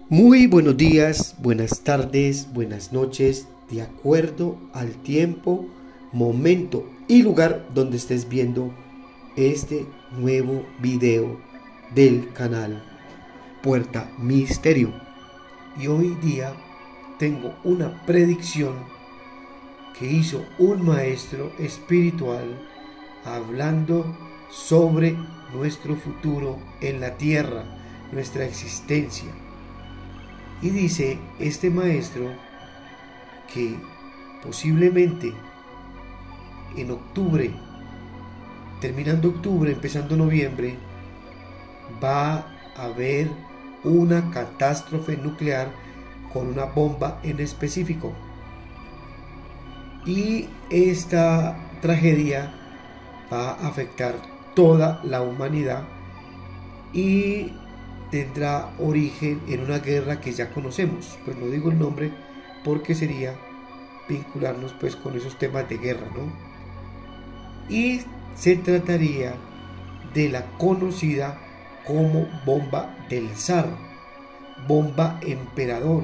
Muy buenos días, buenas tardes, buenas noches, de acuerdo al tiempo, momento y lugar donde estés viendo este nuevo video del canal Puerta Misterio. Y hoy día tengo una predicción que hizo un maestro espiritual hablando sobre nuestro futuro en la tierra, nuestra existencia. Y dice este maestro que posiblemente en octubre, terminando octubre, empezando noviembre, va a haber una catástrofe nuclear con una bomba en específico. Y esta tragedia va a afectar toda la humanidad y tendrá origen en una guerra que ya conocemos. Pues no digo el nombre porque sería vincularnos pues con esos temas de guerra, ¿no? Y se trataría de la conocida como bomba del zar, bomba emperador.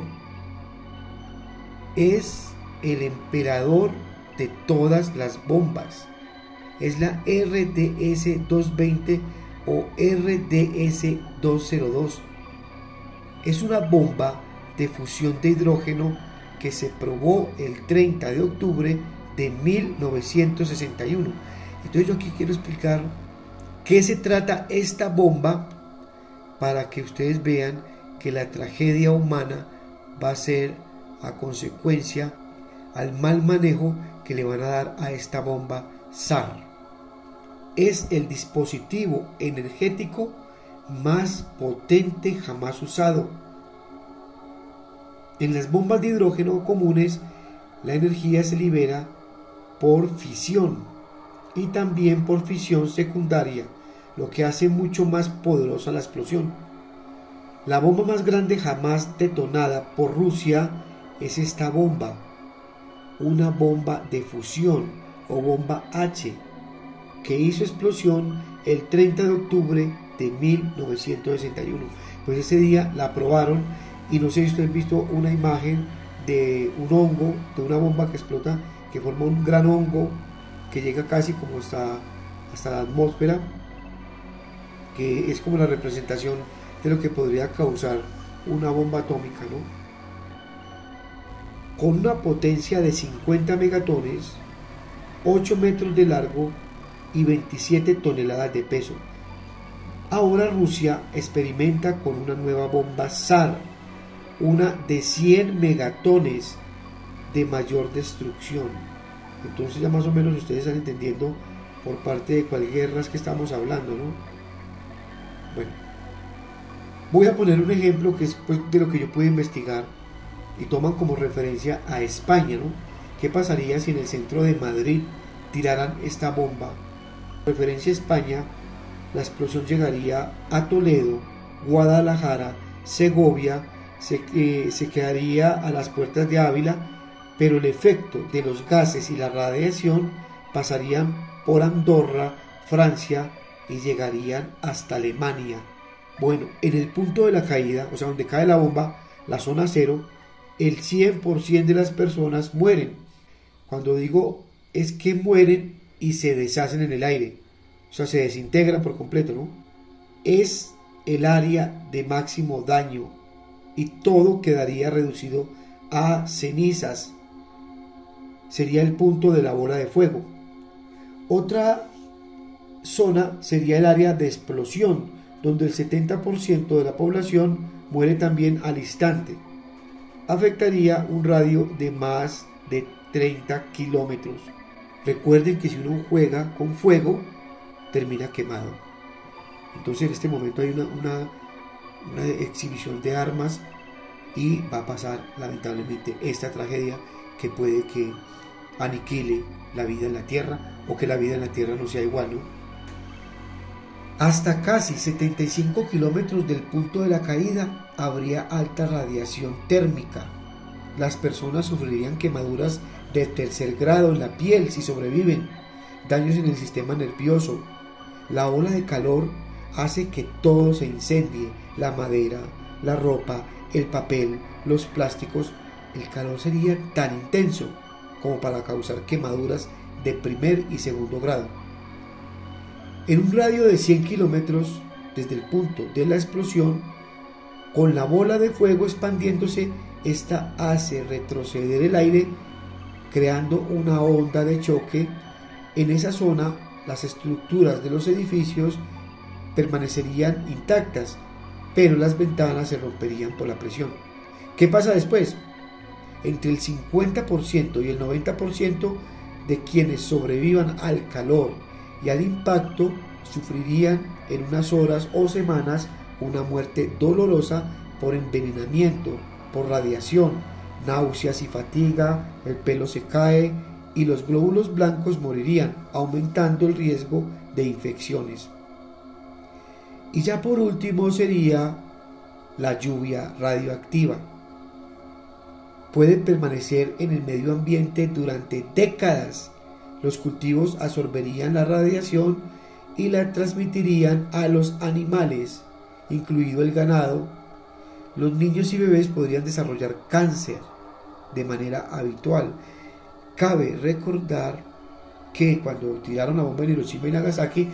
Es el emperador de todas las bombas. Es la RDS-220 o RDS-202. Es una bomba de fusión de hidrógeno que se probó el 30 de octubre de 1961. Entonces yo aquí quiero explicar qué se trata esta bomba para que ustedes vean que la tragedia humana va a ser a consecuencia al mal manejo que le van a dar a esta bomba SAR. Es el dispositivo energético más potente jamás usado. En las bombas de hidrógeno comunes, la energía se libera por fisión y también por fisión secundaria, lo que hace mucho más poderosa la explosión. La bomba más grande jamás detonada por Rusia es esta bomba, una bomba de fusión o bomba H, que hizo explosión el 30 de octubre de 1961. Pues ese día la probaron y no sé si ustedes han visto una imagen de un hongo, de una bomba que explota, que forma un gran hongo que llega casi como hasta la atmósfera, que es como la representación de lo que podría causar una bomba atómica, ¿no? Con una potencia de 50 megatones, 8 metros de largo y 27 toneladas de peso. Ahora Rusia experimenta con una nueva bomba SAR, una de 100 megatones de mayor destrucción. Entonces ya más o menos ustedes están entendiendo por parte de cuáles guerras que estamos hablando, ¿no? Bueno, voy a poner un ejemplo que es pues, de lo que yo pude investigar y toman como referencia a España, ¿no? ¿Qué pasaría si en el centro de Madrid tiraran esta bomba? Referencia a España, la explosión llegaría a Toledo, Guadalajara, Segovia, se quedaría a las puertas de Ávila, pero el efecto de los gases y la radiación pasarían por Andorra, Francia y llegarían hasta Alemania. Bueno, en el punto de la caída, o sea, donde cae la bomba, la zona cero, el 100% de las personas mueren. Cuando digo es que mueren y se deshacen en el aire, o sea, se desintegran por completo, ¿no? Es el área de máximo daño y todo quedaría reducido a cenizas. Sería el punto de la bola de fuego. Otra zona sería el área de explosión, donde el 70% de la población muere también al instante. Afectaría un radio de más de 30 kilómetros. Recuerden que si uno juega con fuego, termina quemado. Entonces en este momento hay una exhibición de armas y va a pasar lamentablemente esta tragedia que puede que aniquile la vida en la Tierra o que la vida en la Tierra no sea igual, ¿no? Hasta casi 75 kilómetros del punto de la caída habría alta radiación térmica. Las personas sufrirían quemaduras de tercer grado en la piel si sobreviven, daños en el sistema nervioso. La ola de calor hace que todo se incendie, la madera, la ropa, el papel, los plásticos, el calor sería tan intenso como para causar quemaduras de primer y segundo grado. En un radio de 100 kilómetros desde el punto de la explosión, con la bola de fuego expandiéndose, esta hace retroceder el aire, creando una onda de choque. En esa zona, las estructuras de los edificios permanecerían intactas, pero las ventanas se romperían por la presión. ¿Qué pasa después? Entre el 50% y el 90% de quienes sobrevivan al calor y al impacto sufrirían en unas horas o semanas una muerte dolorosa por envenenamiento, por radiación, náuseas y fatiga, el pelo se cae y los glóbulos blancos morirían, aumentando el riesgo de infecciones. Y ya por último sería la lluvia radioactiva. Puede permanecer en el medio ambiente durante décadas. Los cultivos absorberían la radiación y la transmitirían a los animales, incluido el ganado. Los niños y bebés podrían desarrollar cáncer de manera habitual. Cabe recordar que cuando tiraron la bomba en Hiroshima y Nagasaki,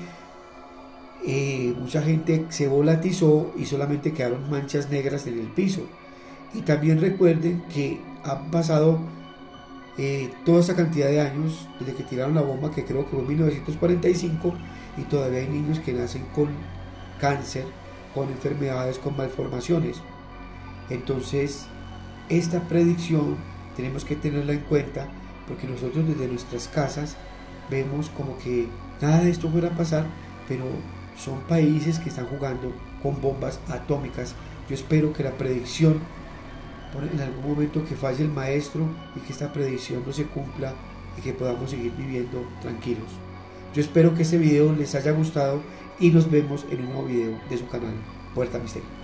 mucha gente se volatizó y solamente quedaron manchas negras en el piso. Y también recuerden que han pasado toda esa cantidad de años desde que tiraron la bomba, que creo que fue en 1945, y todavía hay niños que nacen con cáncer, con enfermedades, con malformaciones. Entonces, esta predicción tenemos que tenerla en cuenta, porque nosotros desde nuestras casas vemos como que nada de esto fuera a pasar, pero son países que están jugando con bombas atómicas. Yo espero que la predicción, en algún momento que falle el maestro y que esta predicción no se cumpla y que podamos seguir viviendo tranquilos. Yo espero que este video les haya gustado y nos vemos en un nuevo video de su canal Puerta Misterio.